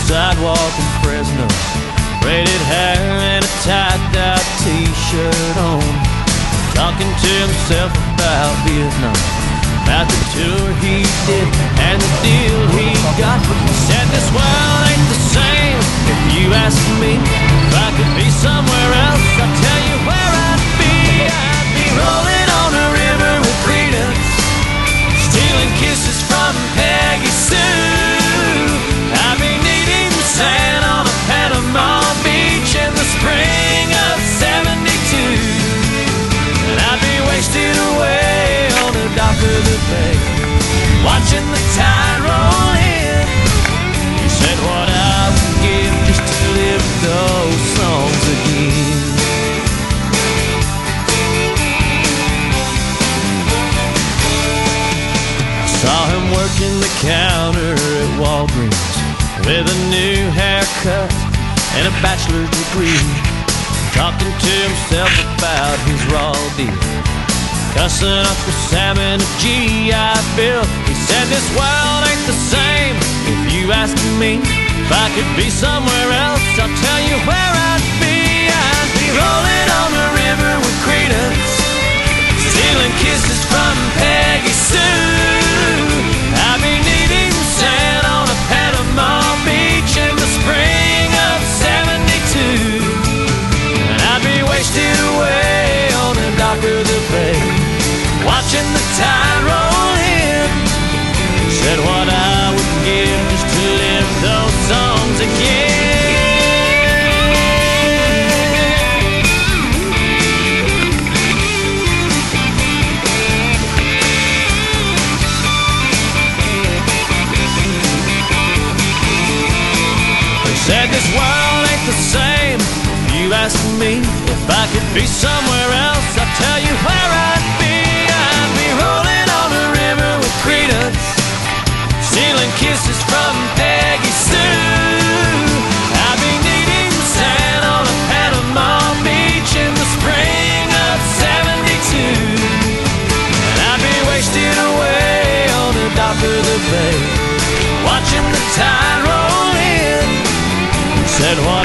sidewalk in Fresno, braided hair and a tied-out t-shirt on, talking to himself about Vietnam, about the tour he did and the deal he got. He said this world ain't the same. If you ask me if I could be somewhere else, I'll tell you where I'd be. I'd be rolling on a river with Credence, stealing kisses from Peggy Sue. I'd be kneading sand on a Panama beach in the spring of '72, and I'd be wasted away on the dock of the bay, watching the tide roll in. He said what I would give just to live those songs again. Saw him working the counter at Walgreens with a new haircut and a bachelor's degree, talking to himself about his raw deal, cussing Uncle Sam and a GI Bill. He said this world ain't the same. If you ask me if I could be somewhere else, I'll tell you where I'd be. I'd be rolling on the river with Credence, stealing kisses from Peggy Sue. I'd be kneading sand on a Panama beach in the spring of '72, and I'd be wasted away on the dock of the bay, watching the tide roll in. Said what I would give just to live those songs again. Said this world ain't the same. If you ask me if I could be somewhere else, I'll tell you where I'd be. I'd be rolling on the river with Credence, stealing kisses from Peggy Sue. I'd be kneading sand on a Panama beach in the spring of '72, and I'd be wasted away on the dock of the bay, watching the tide roll in. Said what